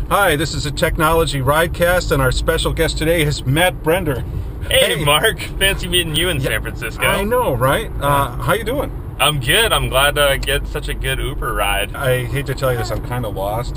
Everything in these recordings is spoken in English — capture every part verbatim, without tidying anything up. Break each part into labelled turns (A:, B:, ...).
A: Hi, this is a Technology Ridecast, and our special guest today is Matt Brender.
B: Hey, hey. Mark, fancy meeting you in yeah, San Francisco.
A: I know, right? Uh, how you doing?
B: I'm good. I'm glad to get such a good Uber ride.
A: I hate to tell you this, I'm kind of lost.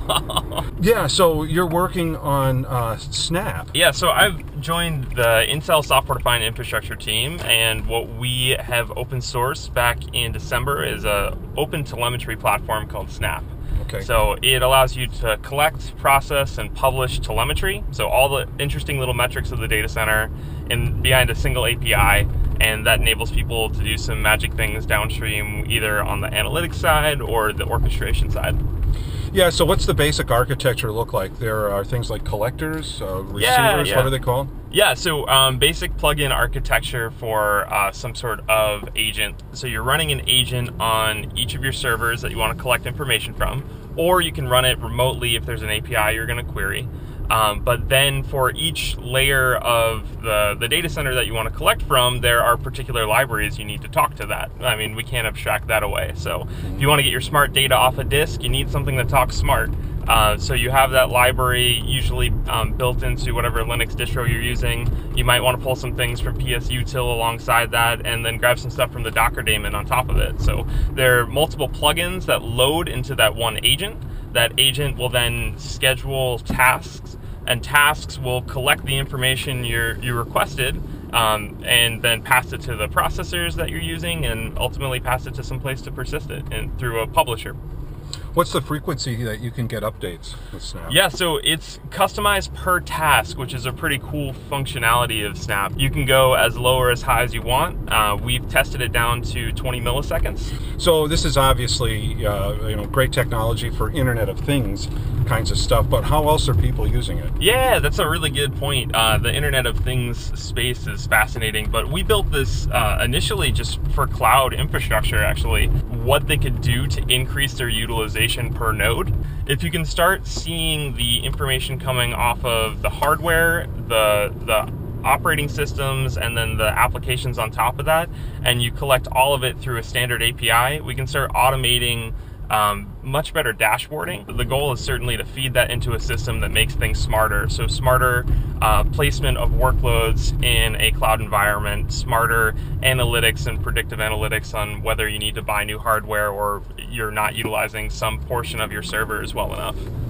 A: Yeah, so you're working on uh, Snap.
B: Yeah, so I've joined the Intel Software Defined Infrastructure team, and what we have open sourced back in December is a open telemetry platform called Snap.
A: Okay.
B: So it allows you to collect, process, and publish telemetry, so all the interesting little metrics of the data center, and behind a single A P I, and that enables people to do some magic things downstream, either on the analytics side or the orchestration side.
A: Yeah, so what's the basic architecture look like? There are things like collectors, uh, receivers,
B: yeah, yeah.
A: what are they called?
B: Yeah, so um, basic plugin architecture for uh, some sort of agent. So you're running an agent on each of your servers that you want to collect information from, or you can run it remotely if there's an A P I you're going to query. Um, but then for each layer of the, the data center that you want to collect from, there are particular libraries you need to talk to that. I mean, we can't abstract that away. So if you want to get your smart data off a disk, you need something that talks smart. Uh, so you have that library usually um, built into whatever Linux distro you're using. You might want to pull some things from P S util alongside that, and then grab some stuff from the Docker daemon on top of it. So there are multiple plugins that load into that one agent. That agent will then schedule tasks, and tasks will collect the information you're, you requested, um, and then pass it to the processors that you're using, and ultimately pass it to some place to persist it and through a publisher.
A: What's the frequency that you can get updates with Snap?
B: Yeah, so it's customized per task, which is a pretty cool functionality of Snap. You can go as low or as high as you want. Uh, we've tested it down to twenty milliseconds.
A: So this is obviously uh, you know, great technology for Internet of Things kinds of stuff, but how else are people using it?
B: Yeah, that's a really good point. Uh, the Internet of Things space is fascinating, but we built this uh, initially just for cloud infrastructure, actually, what they could do to increase their utilization per node. If you can start seeing the information coming off of the hardware, the the operating systems, and then the applications on top of that, and you collect all of it through a standard A P I, we can start automating um, much better dashboarding. The goal is certainly to feed that into a system that makes things smarter. So smarter uh, placement of workloads in a cloud environment, smarter analytics and predictive analytics on whether you need to buy new hardware or you're not utilizing some portion of your servers well enough.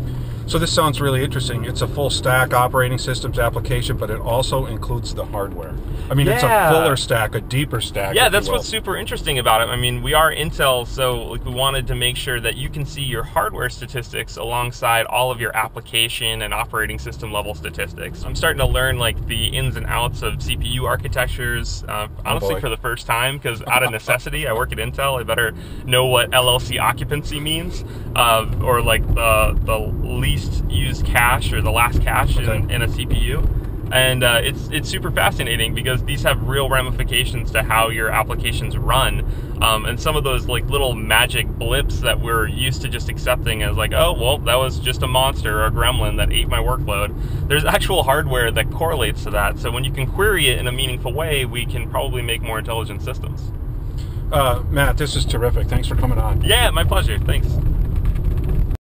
A: So this sounds really interesting. It's a full stack operating systems application, but it also includes the hardware. I mean,
B: yeah.
A: It's a fuller stack, a deeper stack.
B: Yeah, that's what's super interesting about it. I mean, we are Intel, so like we wanted to make sure that you can see your hardware statistics alongside all of your application and operating system level statistics. I'm starting to learn like the ins and outs of C P U architectures, uh, honestly
A: oh
B: for the first time, because out of necessity, I work at Intel, I better know what L L C occupancy means, uh, or like the, the least used cache or the last cache
A: okay.
B: in, in a C P U. And uh, it's it's super fascinating because these have real ramifications to how your applications run. Um, and some of those like little magic blips that we're used to just accepting as like, oh, well, that was just a monster or a gremlin that ate my workload. There's actual hardware that correlates to that. So when you can query it in a meaningful way, we can probably make more intelligent systems.
A: Uh, Matt, this is terrific. Thanks for coming on.
B: Yeah, my pleasure. Thanks.